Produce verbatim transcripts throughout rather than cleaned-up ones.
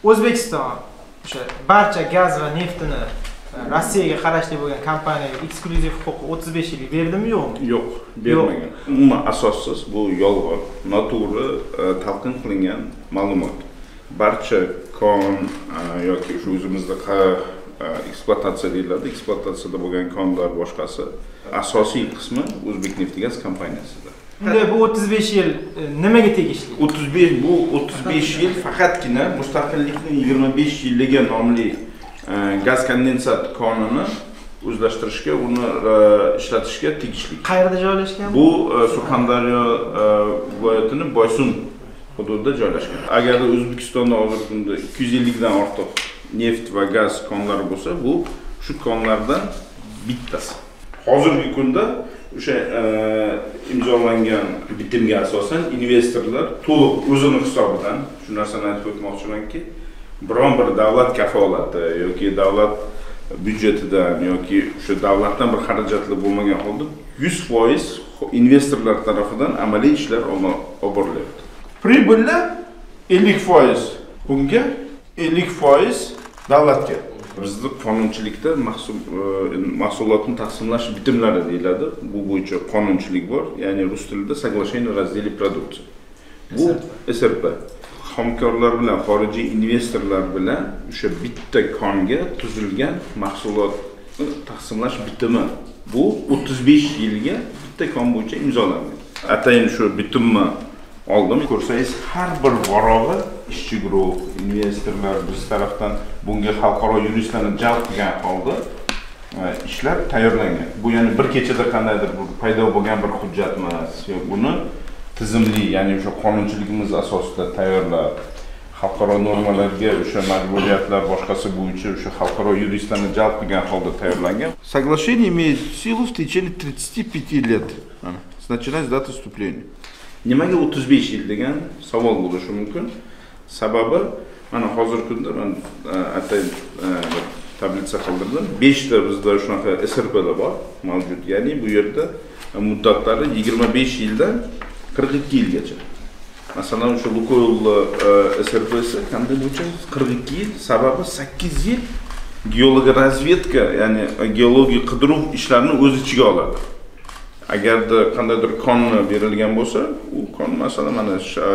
O'zbekiston o'sha barcha gaz va neftini Rossiyaga qarashli bo'lgan kompaniyaga eksklyuziv huquqi o'ttiz besh yillik berdimi, yo'qmi? Yo'q, bermagan. Umuman asossiz, bu yolg'on, noto'g'ri talqin qilingan ma'lumot. Barcha kon yoki shu o'zimizda ekspluatatsiya deyiladi, ekspluatatsiyada bo'lgan konlar boshqasi asosiy qismi O'zbekneftgaz kompaniyasida. Unda bu o'ttiz besh yil nimaga tegishli? o'ttiz besh bu o'ttiz besh yil faqatgina mustaqillikning yigirma besh yilligi nomli gaz kondensat konini o'zlashtirishga, uni ishlatishga tegishli. Qayerda joylashgan? Bu Surxondaryo viloyatining Boysun hududida joylashgan. Agar O'zbekistonda hozirgi kunda ikki yuz ellik dan ortiq neft va gaz konlari bo'lsa, bu shu konlardan bittasi. Hozirgi kunda o'sha imzolangan bitimga asosan investorlar to'liq o'zining hisobidan shu narsani aytib o'tmoqchimanki, biron bir davlat kafolati yoki davlat byudjetidan yoki o'sha davlatdan bir xarajatlar bo'lmagan holda yuz foiz investorlar tomonidan amaliy ishlar olib borilyapti. Pribulni ellik foiz bunga, ellik foiz davlatga. Bizning qonunchilikda mahsulotni taqsimlash bitimlari deyiladi. Bu bo'yicha qonunchilik bor, ya'ni rus tilida соглашение о разделе продукции. Bu S R P. Hamkorlar bilan, xorijiy investorlar bilan o'sha bitta konga tuzilgan mahsulotni taqsimlash bitimi. Bu o'ttiz besh yilga bitta kon bo'yicha imzolangan. Atayin shu bitimni oldim, ko'rsangiz har bir vorog'i ishchi guruh, investorlar biz tarafdan bunga xalqaro yuristlarni jalb qilgan holda ishlar tayyorlangan. Bu ya'ni bir kechada qandaydir paydo bo'lgan bir hujjat emas. Buni tizimli, ya'ni o'sha qonunchiligimiz asosida tayyorlab, xalqaro normalarga o'sha majburiyatlar boshqasi bo'yicha o'sha xalqaro yuristlarni jalb qilgan holda tayyorlangan. Соглашение имеет силу в течение тридцати пяти лет, с начиная с даты вступления. Nimaga o'ttiz besh yil degan savol bo'lishi mumkin. Sababi mana hozirgi kunda men atayin tablitsa qildirdim. besh ta bizda shunaqa S R P'lar bor mavjud. Ya'ni bu yerda muddatlari yigirma besh yildan qirq ikki yilgacha. Masalan, o'sha Lukoil S R P'si qanday bo'yicha qirq ikki yil, sababi sakkiz yil geologiya razvedka, ya'ni geologiya qidiruv ishlarini o'z ichiga oladi. Agarda qandaydir kon berilgan bo'lsa, u kon masalan mana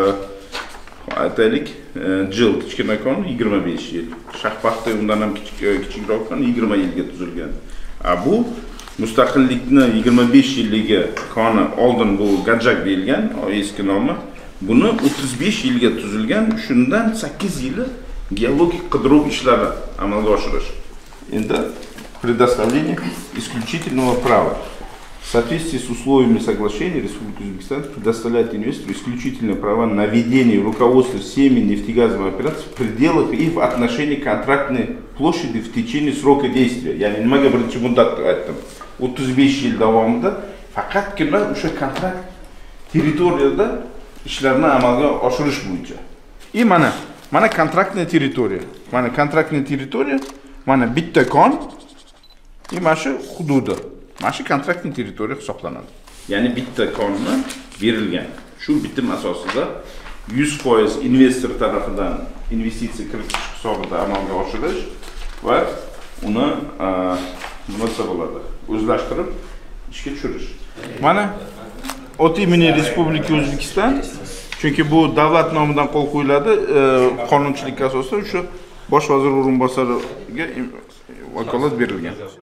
aytaylik, jil kichkina kon yigirma besh yil, shahpaxta undan ham kichikroq kon yigirma yilga tuzilgan. A bu mustaqillikni yigirma besh yilligi koni oldin bu gajak deyilgan, eski nomi. Buni o'ttiz besh yilga tuzilgan, shundan sakkiz yili geologik qidiruv ishlari amalga oshirish. Endi предоставление исключительного права. В соответствии с условиями соглашения Республика Узбекистан предоставляет инвестору исключительные права на ведение и руководство всеми нефтегазовыми операциями в пределах и в отношении контрактной площади в течение срока действия. Yani nimaga birinchi muddatda aytdim. o'ttiz besh yil davomida faqatgina o'sha kontrakt territoriyada ishlarni amalga oshirish bo'yicha. И mana mana kontraktniy territoriya. Mana kontraktniy territoriya, mana bitta kon, и mana shu hududi. Mana shu kontraktning territoriya hisoblanadi. Ya'ni bitta konni berilgan. Shu bitim asosida yuz foiz investor tomonidan investitsiya kiritish hisobida amalga oshirish va uni nima bo'ladi? O'zlashtirib ishga tushirish. Mana от имени Республики O'zbekiston, chunki bu davlat nomidan qo'l qo'yiladi, qonunchilik asosida o'sha bosh vazir o'rinbosariga vakolat berilgan.